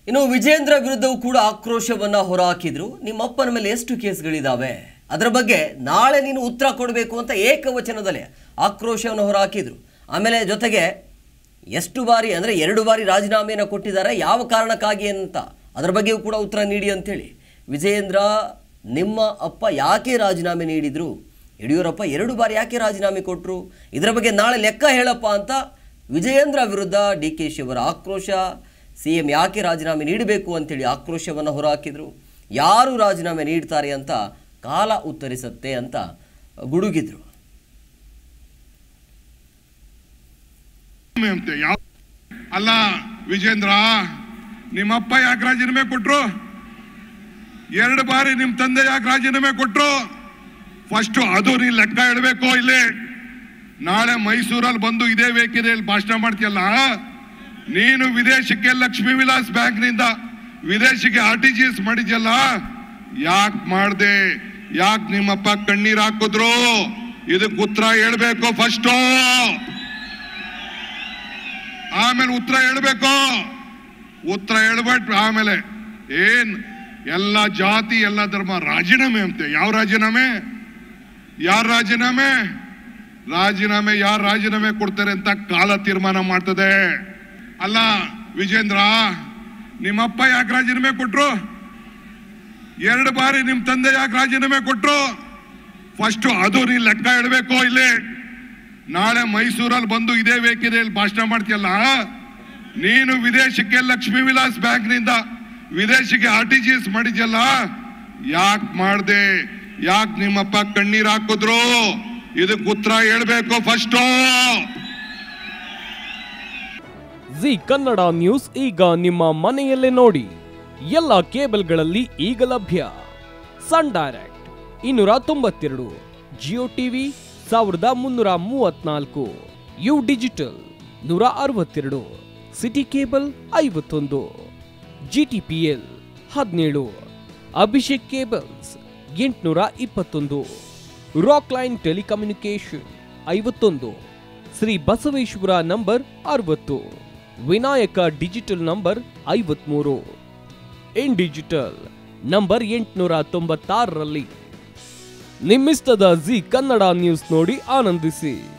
ಇನ್ನು ವಿಜೇಂದ್ರ ವಿರುದ್ಧವೂ ಕೂಡ ಆಕ್ರೋಶವನ್ನ ಹೊರಹಾಕಿದ್ರು. ನಿಮ್ಮ ಅಪ್ಪನ ಮೇಲೆ ಎಷ್ಟು ಕೇಸ್ಗಳಿದಾವೆ, ಅದರ ಬಗ್ಗೆ ನಾಳೆ ನೀನು ಉತ್ತರ ಕೊಡಬೇಕು ಅಂತ ಏಕವಚನದಲ್ಲೇ ಆಕ್ರೋಶವನ್ನು ಹೊರಹಾಕಿದ್ರು. ಆಮೇಲೆ ಜೊತೆಗೆ ಎಷ್ಟು ಬಾರಿ ಅಂದರೆ 2 ಬಾರಿ ರಾಜೀನಾಮೆಯನ್ನು ಕೊಟ್ಟಿದ್ದಾರೆ, ಯಾವ ಕಾರಣಕ್ಕಾಗಿ ಅಂತ ಅದರ ಬಗ್ಗೆಯೂ ಕೂಡ ಉತ್ತರ ನೀಡಿ ಅಂಥೇಳಿ. ವಿಜೇಂದ್ರ ನಿಮ್ಮ ಅಪ್ಪ ಯಾಕೆ ರಾಜೀನಾಮೆ ನೀಡಿದರು, ಯಡಿಯೂರಪ್ಪ 2 ಬಾರಿ ಯಾಕೆ ರಾಜೀನಾಮೆ ಕೊಟ್ಟರು, ಇದರ ಬಗ್ಗೆ ನಾಳೆ ಲೆಕ್ಕ ಹೇಳಪ್ಪ ಅಂತ ವಿಜಯೇಂದ್ರ ವಿರುದ್ಧ DK ಶಿ ಅವರ ಆಕ್ರೋಶ. CM ಯಾಕೆ ರಾಜೀನಾಮೆ ನೀಡಬೇಕು ಅಂತೇಳಿ ಆಕ್ರೋಶವನ್ನು ಹೊರಹಾಕಿದರು. ಯಾರು ರಾಜೀನಾಮೆ ನೀಡ್ತಾರೆ ಅಂತ ಕಾಲ ಉತ್ತರಿಸುತ್ತೆ ಅಂತ ಗುಡುಗಿದ್ರು. ಅಲ್ಲ ವಿಜೇಂದ್ರ, ನಿಮ್ಮಪ್ಪ ಯಾಕೆ ರಾಜೀನಾಮೆ ಕೊಟ್ರು, 2 ಬಾರಿ ನಿಮ್ ತಂದೆ ಯಾಕೆ ರಾಜೀನಾಮೆ ಕೊಟ್ರು, ಫಸ್ಟ್ ಅದು ನೀ ಲೆಕ್ಕ ಇಡಬೇಕು. ಇಲ್ಲಿ ನಾಳೆ ಮೈಸೂರಲ್ಲಿ ಬಂದು ಇದೇ ವೇದಿಕೆಯಲ್ಲಿ ಭಾಷಣ ಮಾಡ್ತೀಯಲ್ಲ, ನೀನು ವಿದೇಶಕ್ಕೆ ಲಕ್ಷ್ಮೀ ವಿಲಾಸ್ ಬ್ಯಾಂಕ್ ನಿಂದ ವಿದೇಶಕ್ಕೆ RTGS ಮಾಡಿದ್ಯಲ್ಲ, ಯಾಕೆ ಮಾಡ್ದೆ, ಯಾಕೆ ನಿಮ್ಮಪ್ಪ ಕಣ್ಣೀರ್ ಹಾಕಿದ್ರು, ಇದಕ್ಕೆ ಉತ್ತರ ಹೇಳ್ಬೇಕು. ಫಸ್ಟ್ ಆಮೇಲೆ ಉತ್ತರ ಹೇಳ್ಬೇಕು. ಉತ್ತರ ಹೇಳ್ಬಿಟ್ಟು ಆಮೇಲೆ ಏನ್ ಎಲ್ಲ ಜಾತಿ ಎಲ್ಲ ಧರ್ಮ ರಾಜೀನಾಮೆ ಅಂತೆ. ಯಾವ ರಾಜೀನಾಮೆ, ಯಾರ ರಾಜೀನಾಮೆ, ರಾಜೀನಾಮೆ ಯಾರು ರಾಜೀನಾಮೆ ಕೊಡ್ತಾರೆ ಅಂತ ಕಾಲ ತೀರ್ಮಾನ ಮಾಡ್ತದೆ. ಅಲ್ಲ ವಿಜೇಂದ್ರ, ನಿಮ್ಮಪ್ಪ ಯಾಕೆ ರಾಜೀನಾಮೆ ಕೊಟ್ರು, 2 ಬಾರಿ ನಿಮ್ ತಂದೆ ಯಾಕೆ ರಾಜೀನಾಮೆ ಕೊಟ್ರು, ಫಸ್ಟ್ ಅದು ನೀ ಲೆಕ್ಕ ಇಡಬೇಕು. ಇಲ್ಲಿ ನಾಳೆ ಮೈಸೂರಲ್ಲಿ ಬಂದು ಇದೇ ವೇದಿಕೆಯಲ್ಲಿ ಭಾಷಣ ಮಾಡ್ತೀಯಲ್ಲ, ನೀನು ವಿದೇಶಕ್ಕೆ ಲಕ್ಷ್ಮೀ ವಿಲಾಸ್ ಬ್ಯಾಂಕ್ ನಿಂದ ವಿದೇಶಕ್ಕೆ RTGS ಮಾಡಿದ್ಯಲ್ಲ, ಯಾಕೆ ಮಾಡ್ದೆ, ಯಾಕೆ ನಿಮ್ಮಪ್ಪ ಕಣ್ಣೀರ್ ಹಾಕಿದ್ರು, ಇದಕ್ಕೆ ಉತ್ತರ ಹೇಳ್ಬೇಕು. ಫಸ್ಟ್ ಜಿ ಕನ್ನಡ ನ್ಯೂಸ್ ಈಗ ನಿಮ್ಮ ಮನೆಯಲ್ಲೇ ನೋಡಿ. ಎಲ್ಲ ಕೇಬಲ್ಗಳಲ್ಲಿ ಈಗ ಲಭ್ಯ. Sun Direct 292, Jio TV 1334, U digital 162, city cable 51, GTPL 17, Abhishek cables 821, Rockline telecommunication 51, Shri Basaveshwara number 60, Vinayaka digital number 53, in digital number 896ರಲ್ಲಿ. ನಿಮ್ಮಿಸ್ತದ ಜಿ ಕನ್ನಡ ನ್ಯೂಸ್ ನೋಡಿ ಆನಂದಿಸಿ.